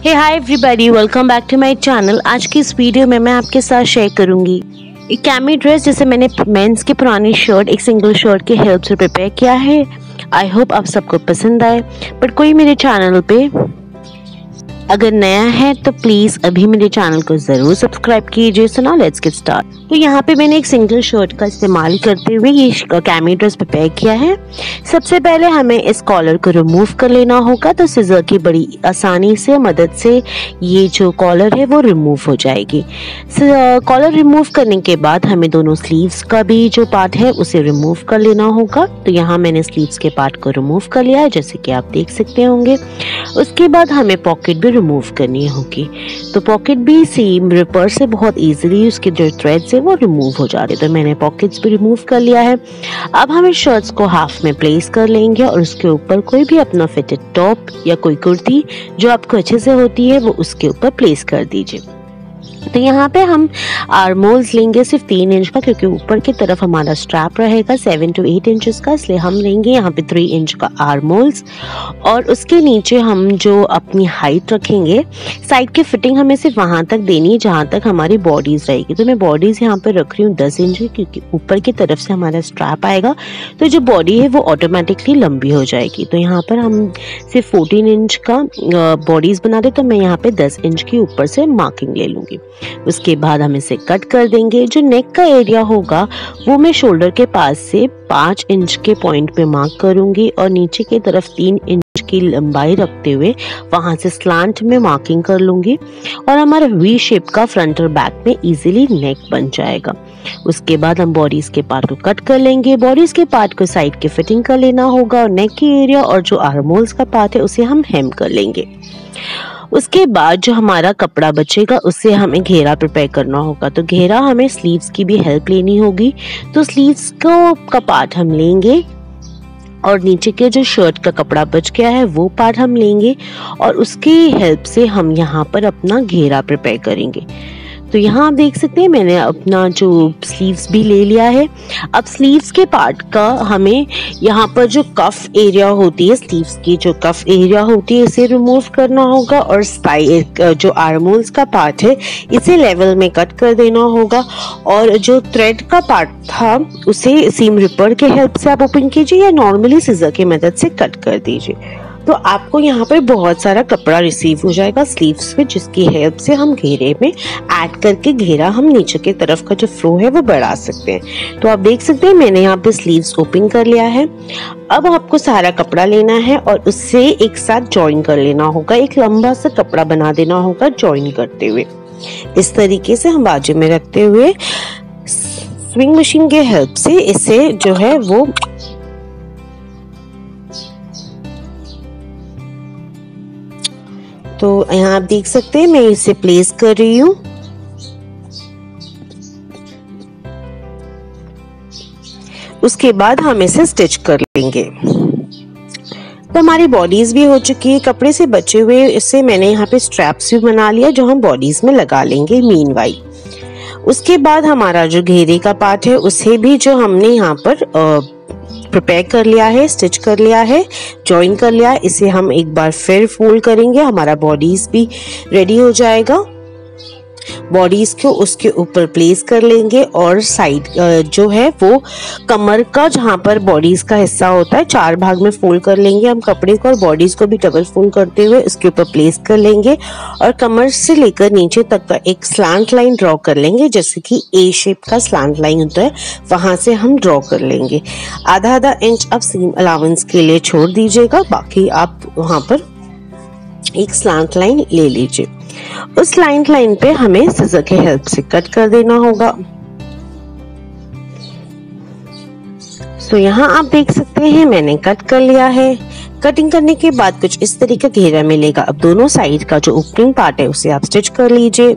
Hey hi everybody, welcome back to my channel. आज की इस वीडियो में मैं आपके साथ शेयर करूंगी एक कैमी ड्रेस जिसे मैंने मेंस की पुरानी शर्ट एक सिंगल शर्ट की हेल्प से प्रिपेयर किया है। आई होप आप सबको पसंद आए। बट कोई मेरे चैनल पे अगर नया है तो प्लीज अभी मेरे चैनल को जरूर सब्सक्राइब कीजिए। So now let's get start. तो यहाँ पे मैंने एक सिंगल शर्ट का इस्तेमाल करते हुए ये कैमी ड्रेस प्रिपेयर किया है। सबसे पहले हमें इस कॉलर को रिमूव कर लेना होगा। तो सिजर की बड़ी आसानी से मदद से ये जो कॉलर है वो रिमूव हो जाएगी। कॉलर रिमूव करने के बाद हमें दोनों स्लीव्स का भी जो पार्ट है उसे रिमूव कर लेना होगा। तो यहाँ मैंने स्लीव्स के पार्ट को रिमूव कर लिया है, जैसे कि आप देख सकते होंगे। उसके बाद हमें पॉकेट भी रिमूव करनी होगी। तो पॉकेट भी सीम रिपर से बहुत इजीली उसके जो थ्रेड्स है वो रिमूव हो जाते हैं। तो मैंने पॉकेट्स भी रिमूव कर लिया है। अब हम इस शर्ट्स को हाफ में प्लेस कर लेंगे और उसके ऊपर कोई भी अपना फिटेड टॉप या कोई कुर्ती जो आपको अच्छे से होती है वो उसके ऊपर प्लेस कर दीजिए। तो यहाँ पे हम आर्मोल्स लेंगे सिर्फ 3 इंच का, क्योंकि ऊपर की तरफ हमारा स्ट्रैप रहेगा 7 to 8 इंचेस का, इसलिए हम लेंगे यहाँ पे 3 इंच का आर्मोल्स। और उसके नीचे हम जो अपनी हाइट रखेंगे, साइड की फिटिंग हमें सिर्फ वहां तक देनी है जहां तक हमारी बॉडीज रहेगी। तो मैं बॉडीज यहाँ पे रख रही हूँ 10 इंच, क्योंकि ऊपर की तरफ से हमारा स्ट्रैप आएगा तो जो बॉडी है वो ऑटोमेटिकली लंबी हो जाएगी। तो यहाँ पर हम सिर्फ 14 इंच का बॉडीज बना दे, तो मैं यहाँ पे 10 इंच की ऊपर से मार्किंग ले लूंगी। उसके बाद हम इसे कट कर देंगे। जो नेक का एरिया होगा वो मैं शोल्डर के पास से 5 इंच के पॉइंट पे मार्क करूंगी और नीचे की तरफ 3 इंच की लंबाई रखते हुए वहां से स्लांट में मार्किंग कर लूंगी और हमारा वी शेप का फ्रंट और बैक में इजीली नेक बन जाएगा। उसके बाद हम बॉडीज के पार्ट को कट कर लेंगे। बॉडीज के पार्ट को साइड की फिटिंग कर लेना होगा और नेक की एरिया और जो आर्मोल्स का पार्ट है उसे हम हेम कर लेंगे। उसके बाद जो हमारा कपड़ा बचेगा उससे हमें घेरा प्रिपेयर करना होगा। तो घेरा हमें स्लीव्स की भी हेल्प लेनी होगी। तो स्लीव्स का पार्ट हम लेंगे और नीचे के जो शर्ट का कपड़ा बच गया है वो पार्ट हम लेंगे और उसकी हेल्प से हम यहाँ पर अपना घेरा प्रिपेयर करेंगे। तो यहाँ आप देख सकते हैं मैंने अपना जो स्लीव्स भी ले लिया है। अब स्लीव्स के पार्ट का हमें यहाँ पर जो कफ एरिया होती है, स्लीव्स की जो कफ एरिया होती है इसे रिमूव करना होगा और जो आर्मोल्स का पार्ट है इसे लेवल में कट कर देना होगा। और जो थ्रेड का पार्ट था उसे सीम रिपर के हेल्प से आप ओपन कीजिए या नॉर्मली सिजर की मदद से कट कर दीजिए। तो आपको यहाँ पर बहुत सारा कपड़ा रिसीव हो जाएगा स्लीव्स में, जिसकी हेल्प से हम घेरे में ऐड करके घेरा हम नीचे की तरफ का जो फ्लो है वो बढ़ा सकते हैं। तो आप देख सकते हैं मैंने यहाँ पे स्लीव्स ओपन कर लिया है। अब आपको सारा कपड़ा लेना है और उससे एक साथ जॉइन कर लेना होगा। एक लंबा सा कपड़ा बना देना होगा जॉइन करते हुए। इस तरीके से हम बाजू में रखते हुए स्विंग मशीन के हेल्प से इसे जो है वो तो यहाँ आप देख सकते हैं मैं इसे प्लेस कर रही हूँ। उसके बाद हम इसे स्टिच कर लेंगे। तो हमारी बॉडीज भी हो चुकी है। कपड़े से बचे हुए इससे मैंने यहाँ पे स्ट्रैप्स भी बना लिया जो हम बॉडीज में लगा लेंगे मीनवाइल। उसके बाद हमारा जो घेरे का पार्ट है उसे भी जो हमने यहाँ पर प्रिपेयर कर लिया है, स्टिच कर लिया है, जॉइन कर लिया है, इसे हम एक बार फिर फोल्ड करेंगे। हमारा बॉडीज भी रेडी हो जाएगा। बॉडीज को उसके ऊपर प्लेस कर लेंगे और साइड जो है वो कमर का जहाँ पर बॉडीज का हिस्सा होता है 4 भाग में फोल्ड कर लेंगे हम कपड़े को और बॉडीज को भी डबल फोल्ड करते हुए उसके ऊपर प्लेस कर लेंगे और कमर से लेकर नीचे तक का एक स्लैंट लाइन ड्रॉ कर लेंगे, जैसे कि ए शेप का स्लैंट लाइन होता है वहां से हम ड्रॉ कर लेंगे। आधा इंच आप सीम अलाउंस के लिए छोड़ दीजिएगा, बाकी आप वहां पर एक स्लैंट लाइन ले लीजिए। उस लाइन पे हमें सिजर के हेल्प से कट कर देना होगा। सो यहाँ आप देख सकते हैं मैंने कट कर लिया है। कटिंग करने के बाद कुछ इस तरीके का घेरा मिलेगा। अब दोनों साइड का जो ओपनिंग पार्ट है उसे आप स्टिच कर लीजिए।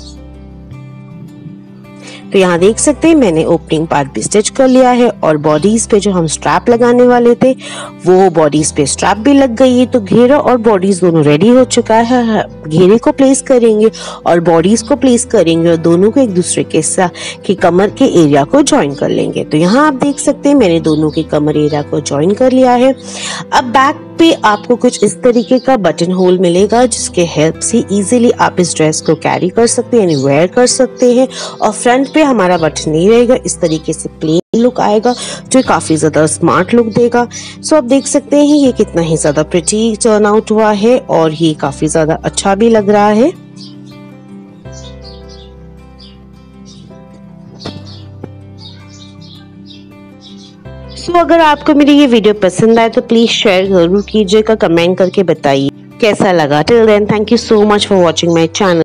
तो यहाँ देख सकते हैं मैंने ओपनिंग पार्ट भी स्टिच कर लिया है और बॉडीज पे जो हम स्ट्रैप लगाने वाले थे वो बॉडीज पे स्ट्रैप भी लग गई है। तो घेरा और बॉडीज दोनों रेडी हो चुका है। घेरे को प्लेस करेंगे और बॉडीज को प्लेस करेंगे और दोनों को एक दूसरे के साथ की कमर के एरिया को ज्वाइन कर लेंगे। तो यहाँ आप देख सकते हैं मैंने दोनों के कमर एरिया को ज्वाइन कर लिया है। अब बैक पे आपको कुछ इस तरीके का बटन होल मिलेगा, जिसके हेल्प से इजीली आप इस ड्रेस को कैरी कर सकते हैं, यानी वेयर कर सकते हैं। और फ्रंट पे हमारा बटन नहीं रहेगा, इस तरीके से प्लेन लुक आएगा जो काफी ज्यादा स्मार्ट लुक देगा। सो आप देख सकते हैं ये कितना ही ज्यादा प्रिटी टर्न आउट हुआ है और ये काफी ज्यादा अच्छा भी लग रहा है। सो अगर आपको मेरी ये वीडियो पसंद आए तो प्लीज शेयर जरूर कीजिएगा, कमेंट करके बताइए कैसा लगा। Till then thank you so much for watching my channel.